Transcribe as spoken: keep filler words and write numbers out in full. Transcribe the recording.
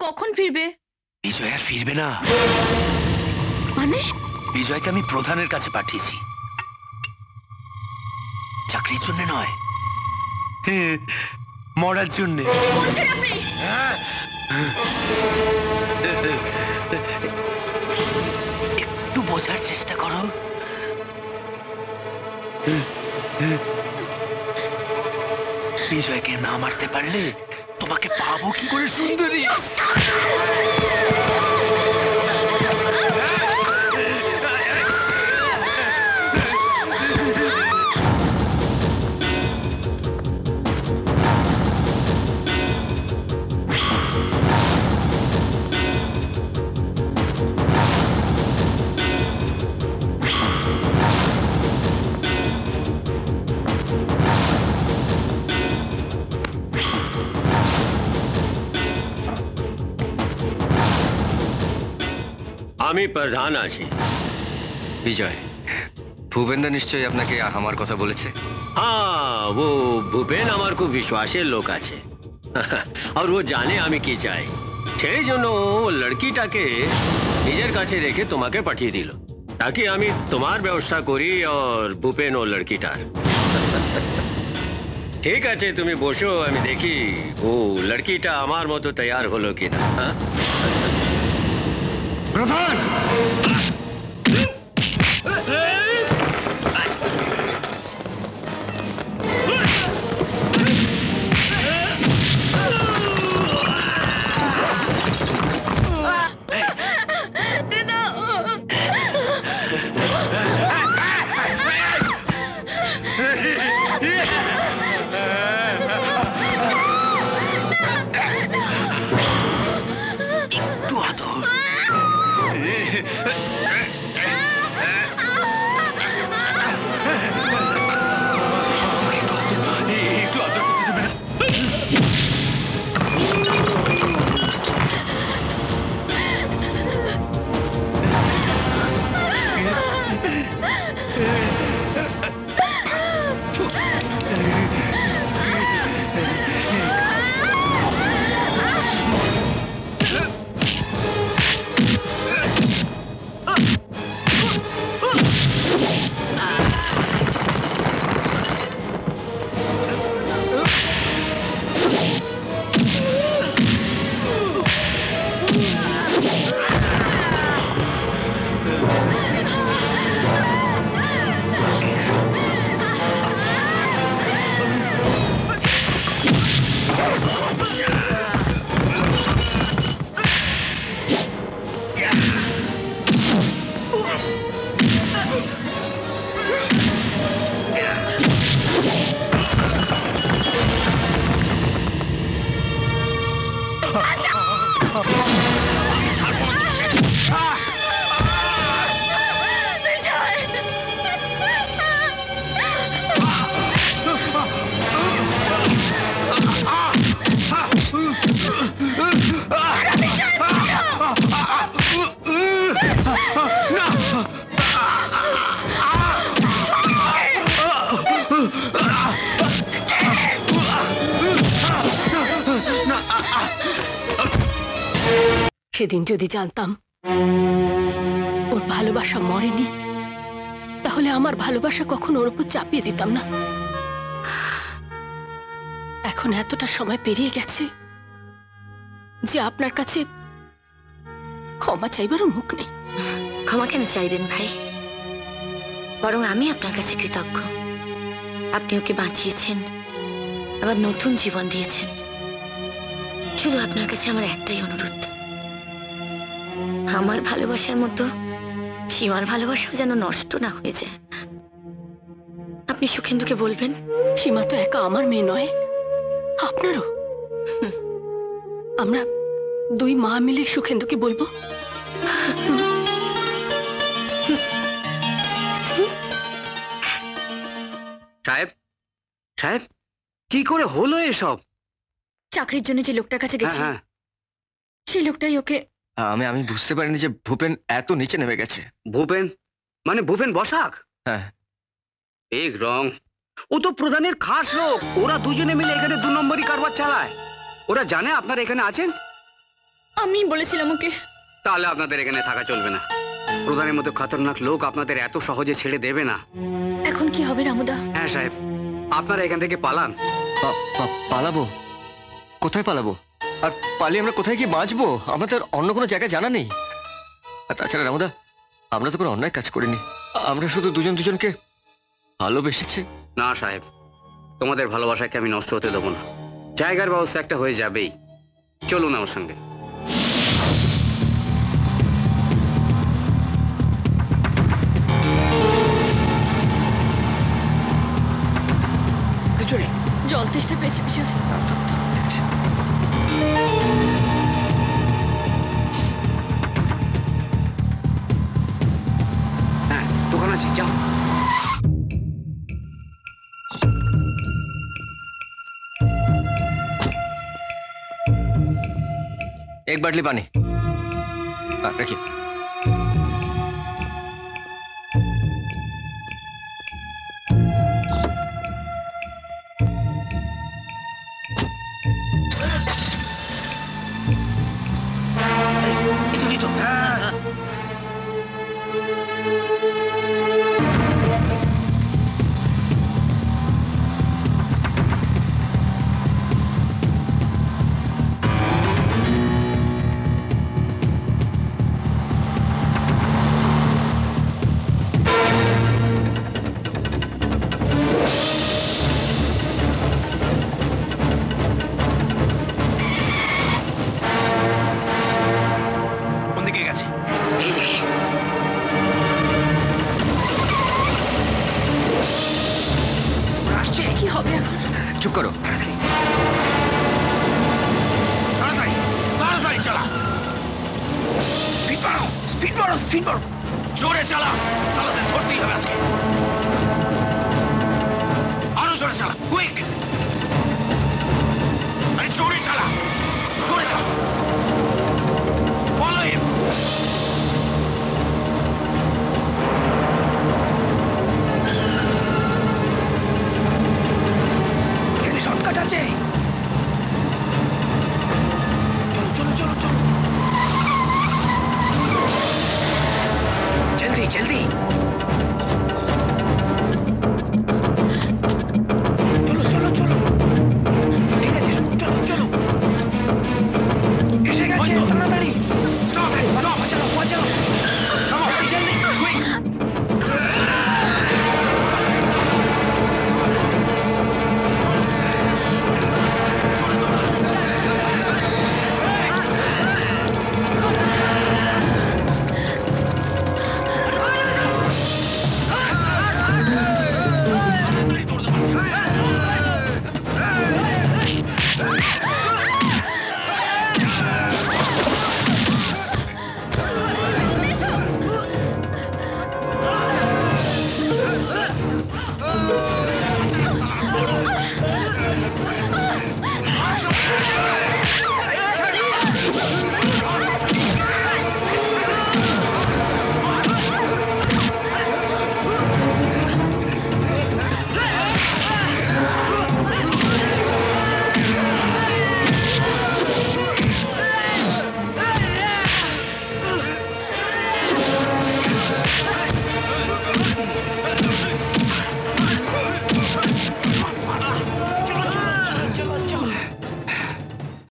কখন ফিরবে? বিজয় আর ফিরবে না। মানে? বিজয়কে আমি প্রধানের কাছে পাঠিয়েছি, চাকরির জন্য নয়, মরার জন্য। বলছেন আপনি? একটু বোঝার চেষ্টা করো। বিজয়কে না মারতে পারলে তোমাকে পাবো কি করে সুন্দরী? আমি প্রধান আছি। বিজয়, ভূপেন্দা নিশ্চয়ই আপনাকে আমার কথা বলেছে। हाँ, वो भूपेन আমার খুব বিশ্বাসের লোক আছে আর ও জানে আমি কি চাই, সেই জন্য ও লড়কিটাকে নিজের কাছে রেখে তোমাকে পাঠিয়ে দিল, তাকে আমি তোমার ব্যবস্থা করি আর ভূপেন ও লড়কিটার। ঠিক আছে, তুমি বসো, আমি দেখি ও লড়কিটা আমার মতো তৈয়ার হলো কিনা। প্রধান, সেদিন যদি জানতাম ওর ভালোবাসা মরেনি, তাহলে আমার ভালোবাসা কখনো ওর উপর চাপিয়ে দিতাম না। এখন এতটা সময় পেরিয়ে গেছে যে আপনার কাছে ক্ষমা চাইবারও মুখ নেই। ক্ষমা কেন চাইবেন ভাই? বরং আমি আপনার কাছে কৃতজ্ঞ। আপনি ওকে বাঁচিয়েছেন, আবার নতুন জীবন দিয়েছেন। শুধু আপনার কাছে আমার একটাই অনুরোধ, আমার ভালোবাসার মতো সীমার ভালোবাসাও যেন নষ্ট না হয়ে যায়। আপনি সুখেন্দুকে বলবেন। সীমা তো একা আমার মেয়ে নয়, আপনারও। আমরা দুই মা মিলে সুখেন্দুকে বলবো। সাহেব, সাহেব, কি করে হলো এসব? চাকরির জন্য যে লোকটার কাছে গেছি, সেই লোকটাই ওকে। আমি আমি বুঝতে পারিনি যে ভূপেন এত নিচে নেমে গেছে। ভূপেন মানে ভূপেন বসাক? হ্যাঁ। এক রং, ও তো প্রধানের খাস লোক। ওরা দুজনে মিলে এখানে দু নম্বরই কারবার চালায়। ওরা জানে আপনারা এখানে আছেন? আমি বলেছিলাম ওকে। তাহলে আপনাদের এখানে থাকা চলবে না। প্রধানের মতো খতরনাক লোক আপনাদের এত সহজে ছেড়ে দেবে না। এখন কি হবে রামুদা? হ্যাঁ সাহেব, আপনারা এখান থেকে পালান। পা- পা- পালাবো? কোথায় পালাবো? আর পালিয়ে আমরা কোথায় গিয়ে বাঁচবো? আমরা তো আর অন্য কোনো জায়গায় জানা নেই। আর তাছাড়া রামুদা, আমরা তো কোনো অন্যায় কাজ করিনি। আমরা শুধু দুজন দুজনকে ভালোবেসেছি। না সাহেব, তোমাদের ভালোবাসাকে আমি নষ্ট হতে দেবো না। জায়গার ব্যবস্থা একটা হয়ে যাবেই। চলুন আমার সঙ্গে। জল তেষ্টা পেয়েছে বিজয়। দেখছি। হ্যাঁ, দোকান আছে, যাও। एक बाटली पानी। हाँ, रखिए। কি হবে এখন? चुप करो। তাড়াতাড়ি তাড়াতাড়ি চালা, স্পিড বাড়াও, স্পিড বাড়াও, স্পিড বাড়াও, জোরে চালা, চালাতে ধরতেই হবে আজকে। আরো জোরে চালা, কুইক, আরে জোরে চালা, জোরে চালা, ফলো হিম। এখানে শর্টকাট আছে, চলো চলো চলো চলো।